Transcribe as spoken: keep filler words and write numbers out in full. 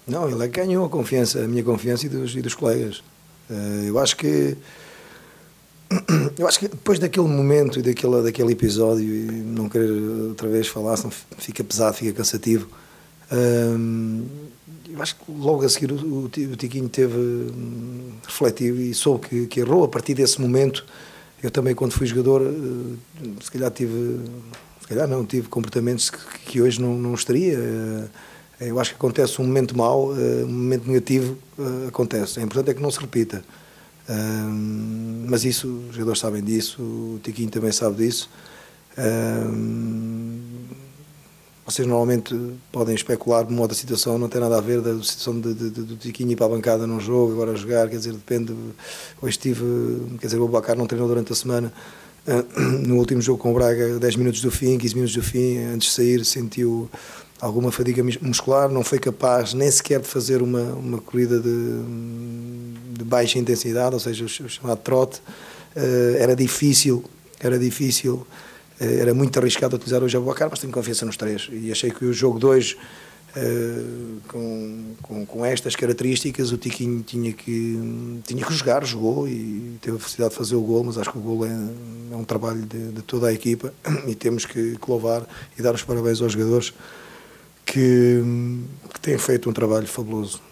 Não, ele é que ganhou a confiança, a minha confiança e dos, e dos colegas. Uh, eu acho que eu acho que depois daquele momento e daquele, daquele episódio, e não querer outra vez falar, senão fica pesado, fica cansativo, uh, eu acho que logo a seguir o, o, o Tiquinho teve um, refletivo e soube que, que errou. A partir desse momento, eu também, quando fui jogador, uh, se calhar tive, se calhar não, tive comportamentos que, que hoje não, não estaria. Uh, Eu acho que acontece um momento mau, um momento negativo, acontece. É importante é que não se repita. Mas isso, os jogadores sabem disso, o Tiquinho também sabe disso. Vocês normalmente podem especular de modo a situação, não tem nada a ver da situação de, de, de, do Tiquinho ir para a bancada num jogo, agora a jogar, quer dizer, depende. Hoje estive, quer dizer, o Bacar não treinou durante a semana. No último jogo com o Braga, dez minutos do fim, quinze minutos do fim, antes de sair, sentiu alguma fadiga muscular, não foi capaz nem sequer de fazer uma, uma corrida de, de baixa intensidade, ou seja, o chamado trote. Era difícil, era difícil, era muito arriscado utilizar hoje a Abubacar, mas tenho confiança nos três. E achei que o jogo de hoje, com, com, com estas características, o Tiquinho tinha que, tinha que jogar, jogou e teve a felicidade de fazer o gol, mas acho que o gol é, é um trabalho de, de toda a equipa e temos que, que louvar e dar os parabéns aos jogadores que, que têm feito um trabalho fabuloso.